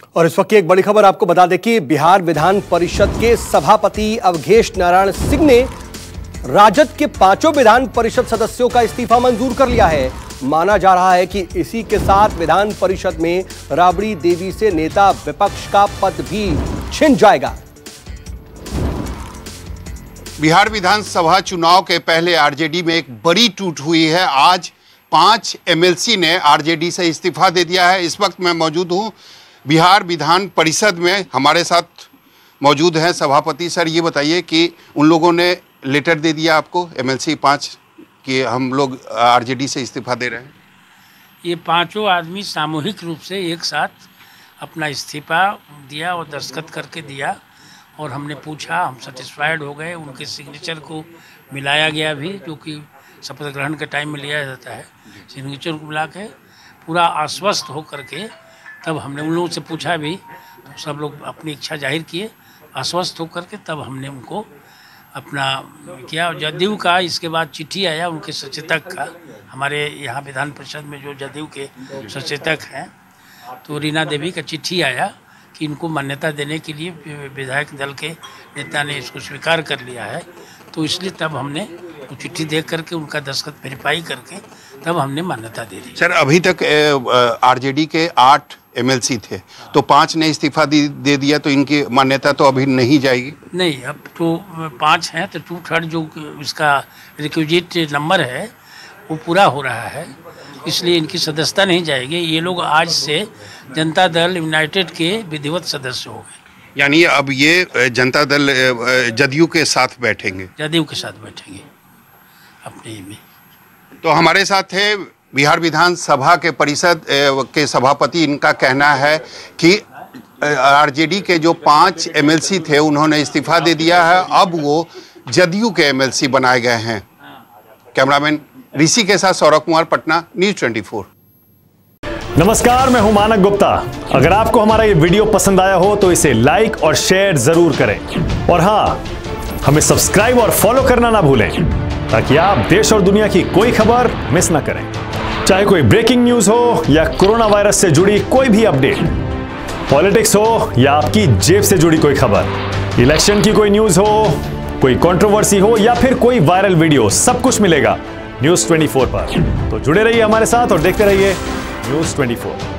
और इस वक्त की एक बड़ी खबर आपको बता दें कि बिहार विधान परिषद के सभापति अवधेश नारायण सिंह ने राजद के 5 विधान परिषद सदस्यों का इस्तीफा मंजूर कर लिया है। माना जा रहा है कि इसी के साथ विधान परिषद में राबड़ी देवी से नेता विपक्ष का पद भी छिन जाएगा। बिहार विधानसभा चुनाव के पहले आरजेडी में एक बड़ी टूट हुई है। आज 5 एमएलसी ने आरजेडी से इस्तीफा दे दिया है। इस वक्त मैं मौजूद हूं बिहार विधान परिषद में। हमारे साथ मौजूद हैं सभापति। सर, ये बताइए कि उन लोगों ने लेटर दे दिया आपको, एमएलसी 5, कि हम लोग आरजेडी से इस्तीफा दे रहे हैं? ये 5 आदमी सामूहिक रूप से एक साथ अपना इस्तीफा दिया और दस्तखत करके दिया और हमने पूछा, हम सेटिस्फाइड हो गए। उनके सिग्नेचर को मिलाया गया भी, जो कि शपथ ग्रहण के टाइम में लिया जाता है। सिग्नेचर को मिला के पूरा आश्वस्त हो करके तब हमने उन लोगों से पूछा भी, तो सब लोग अपनी इच्छा जाहिर किए। आश्वस्त होकर के तब हमने उनको अपना किया। जदयू का इसके बाद चिट्ठी आया उनके सचेतक का, हमारे यहाँ विधान परिषद में जो जदयू के सचेतक हैं, तो रीना देवी का चिट्ठी आया कि इनको मान्यता देने के लिए विधायक दल के नेता ने इसको स्वीकार कर लिया है। तो इसलिए तब हमने चिट्ठी देख करके उनका दस्तखत वेरीफाई करके तब हमने मान्यता दे दी। सर, अभी तक आरजेडी के 8 एमएलसी थे, तो 5 ने इस्तीफा दे दिया, तो इनकी मान्यता तो अभी नहीं जाएगी? नहीं, अब तो 5 हैं, तो 2/3 जो इसका रिक्विजिट नंबर है वो पूरा हो रहा है, इसलिए इनकी सदस्यता नहीं जाएगी। ये लोग आज से जनता दल यूनाइटेड के विधिवत सदस्य हो गए। यानी अब ये जनता दल जदयू के साथ बैठेंगे? जदयू के साथ बैठेंगे अपने में। तो हमारे साथ थे बिहार विधानसभा के परिषद के सभापति। इनका कहना है कि आरजेडी के जो 5 एमएलसी थे उन्होंने इस्तीफा दे दिया है, अब वो जदयू के एमएलसी बनाए गए हैं। कैमरामैन ऋषि के साथ सौरभ कुमार, पटना, न्यूज़ 24। नमस्कार, मैं हूं मानक गुप्ता। अगर आपको हमारा ये वीडियो पसंद आया हो तो इसे लाइक और शेयर जरूर करें, और हाँ, हमें सब्सक्राइब और फॉलो करना ना भूलें ताकि आप देश और दुनिया की कोई खबर मिस ना करें। चाहे कोई ब्रेकिंग न्यूज हो या कोरोना वायरस से जुड़ी कोई भी अपडेट, पॉलिटिक्स हो या आपकी जेब से जुड़ी कोई खबर, इलेक्शन की कोई न्यूज हो, कोई कंट्रोवर्सी हो या फिर कोई वायरल वीडियो, सब कुछ मिलेगा न्यूज़ 24 पर। तो जुड़े रहिए हमारे साथ और देखते रहिए न्यूज़ 24।